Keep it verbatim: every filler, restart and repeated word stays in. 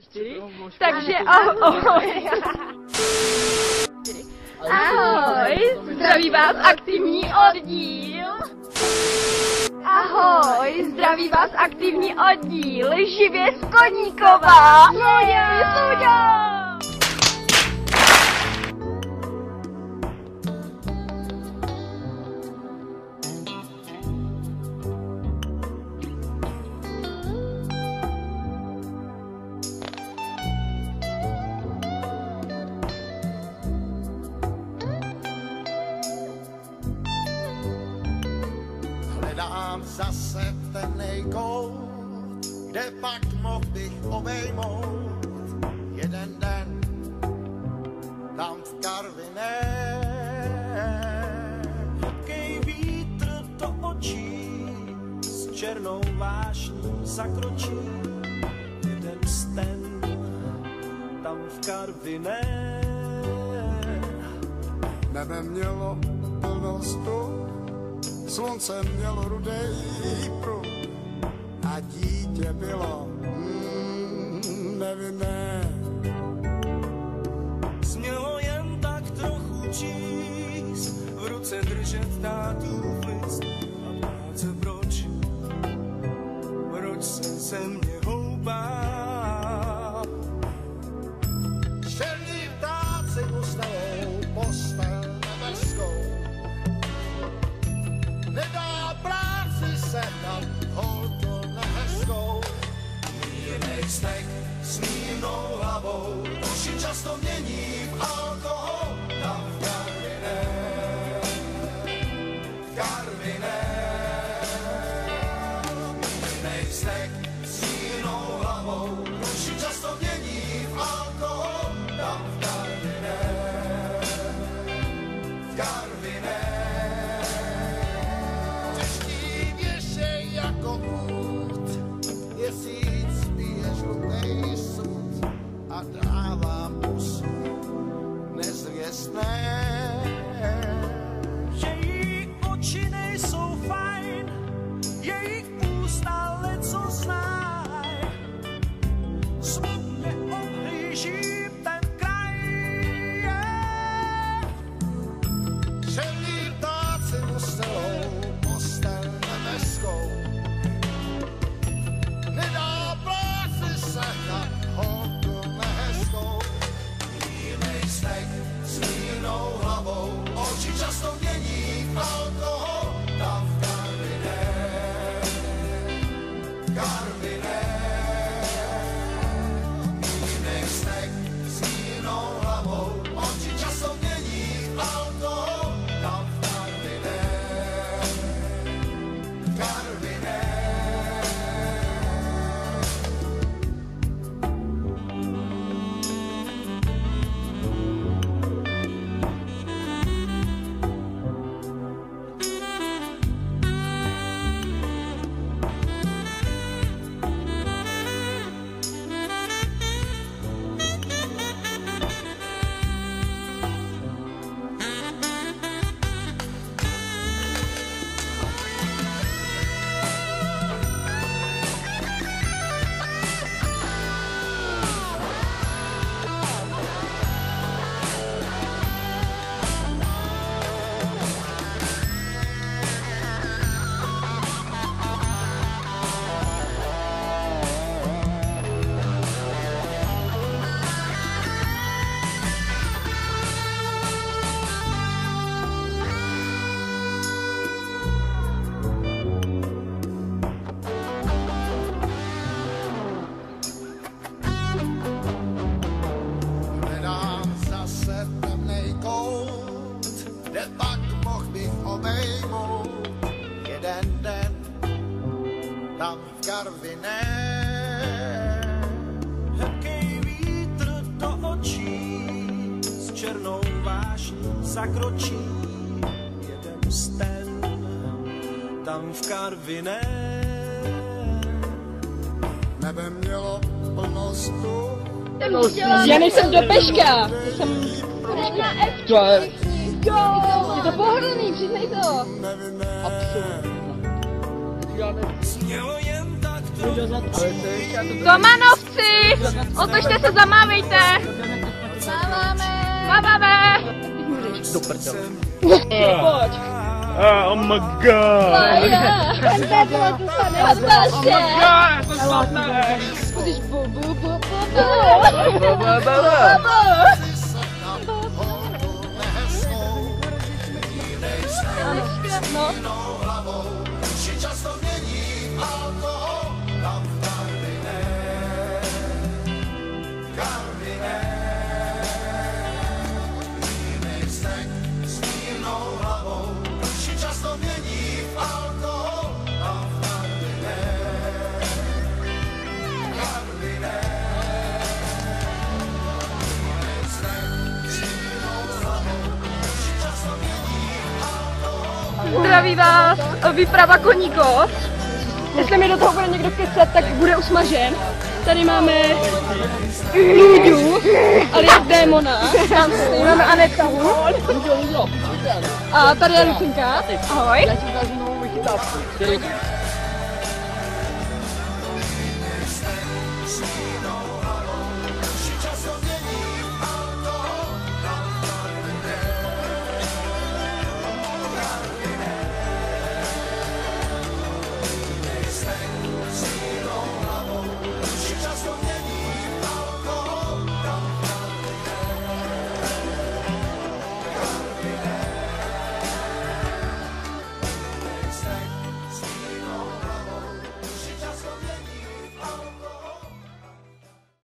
čtyři. Takže ahoj. Ahoj, zdraví vás aktivní oddíl. Ahoj, zdraví vás aktivní oddíl živě z Koníkova. Suďa! Hledám zase temnej kout, kde pak mohl bych obejmout jeden den tam v Karviné. Jaký vítr do očí s černou vášní zakročí jeden sten tam v Karviné. Nebe mělo plno stup, slunce mělo rudej pruh a dítě bylo mm, nevinné. Smělo jen tak trochu číst, v ruce držet tátův list a ptát se proč, proč jsem se mě houpal. Černí ptáci ustavou postel nebeskou, nedá práci sehnat holku nehezkou. Mírnej vztek s mírnou hlavou, oči často mění v alkohol tam v Karviné, v Karviné. Mírnej vztek s mírnou hlavou, oči často mění v alkohol tam v Karviné, v Karviné. Jako út, měsíc pije žlutej sud a dává pusu nezvěstné. Její oči nejsou fajn, jejich ústa leco znaj. Smutně obhlížím ten kraj. Černí ptáci ustelou postel nebeskou, nedá práci sehnat holku nehezkou. Mírnej vztek s mírnou hlavou, oči často mění v alkohol tam v Karviné, v Karviné. Mírnej vztek s mírnou hlavou, oči často mění v alkohol tam v Karviné, v Karviné. Hledám zase temnej kout, kde pak mohl bych obejmout jeden den tam v Karviné. Jaký vítr do očí s černou vášní zakročí jeden sten tam v Karviné. Nebe mělo plno stup, Já nejsem do peška. Jsem to je... Je to pohodlný, přiznej to. nevinné. Smělo jen tak trochu. Tomanovci, otoč zamávejte! Máváme! Máváme! Do prdele. Pojď. Oh my god. Odbalte! To snad ne. Musíš bu, bu, bu, bu, bu. No. Zdraví vás, výprava Koníkov. Jestli mi do toho bude někdo kecat, tak bude usmažen. Tady máme Lůďu, alias démona. Tady máme Anetu. A tady je Lucinka. Ahoj.